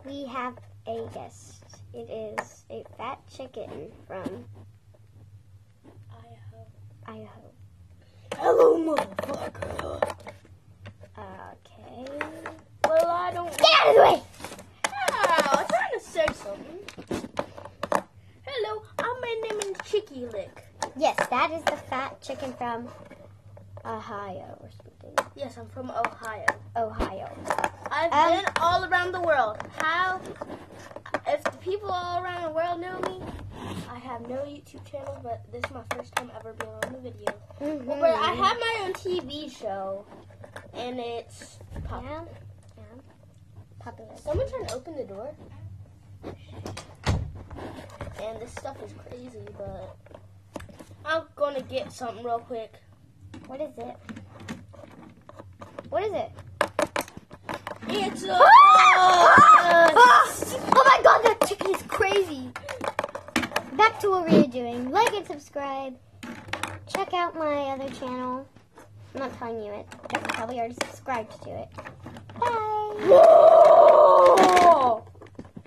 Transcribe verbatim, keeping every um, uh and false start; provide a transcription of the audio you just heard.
we have a guest. It is a fat chicken from Idaho. Idaho. Hello, motherfucker. Okay. Well, I don't. Get out of the way! Ah, I'm trying to say something. Hello, I'm my name is Chicky Lick. Yes, that is the fat chicken from Ohio or something. Yes, I'm from Ohio. Ohio. I've Um, been all around the world. How? If the people all around the world know me, I have no YouTube channel, but this is my first time ever being on a video. Mm-hmm. Well, but I have my own T V show, and it's pop- Yeah. Yeah. Popular. Someone trying to open the door. And this stuff is crazy, but I'm gonna get something real quick. What is it? What is it? It's a. Oh my god, that chicken is crazy. Back to what we were doing. Like and subscribe. Check out my other channel. I'm not telling you it. You probably already subscribed to it. Bye.